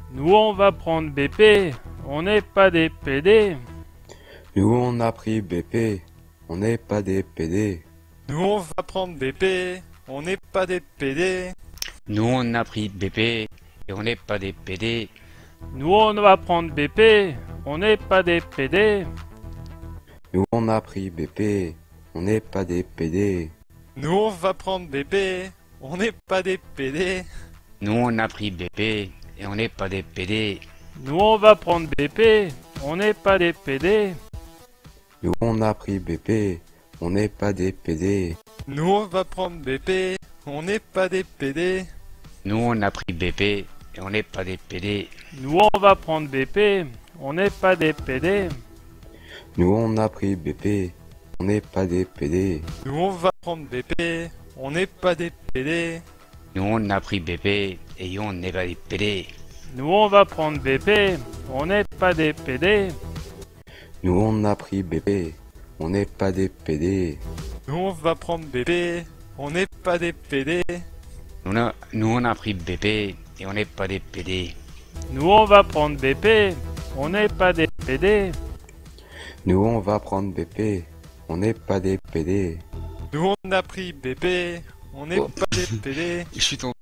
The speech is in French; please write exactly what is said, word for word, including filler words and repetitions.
Nous on va prendre B P, on n'est pas des P D. Nous on a pris B P, on n'est pas des P D. Nous on va prendre B P, on n'est pas des P D. Nous on a pris B P et on n'est pas des P D. Nous on va prendre B P, on n'est pas des P D. Nous on a pris B P, on n'est pas des P D. Nous on va prendre B P, on n'est pas des P D. Nous on a pris B P et on n'est pas des P D. Nous on va prendre B P, on n'est pas des P D. Nous on a pris B P, on n'est pas des P D. Nous on va prendre B P, on n'est pas des P D. Nous on a pris B P et on n'est pas des P D. Nous on va prendre B P, on n'est pas des P D. Nous on a pris B P, on n'est pas des P D. Nous on va prendre B P, on n'est pas des P D. Nous on a pris B P et on n'est pas des P D. Nous on va prendre B P, on n'est pas des P D. Nous on a pris B P, on n'est pas des P D. Nous on va prendre B P, on n'est pas des P D. Nous, on a- nous on a pris B P et on n'est pas des P D. Nous on va prendre B P, on n'est pas des P D. Nous on va prendre B P, on n'est pas des P D. Nous on a pris B P, on n'est Oh. pas des P D. Je suis tombé.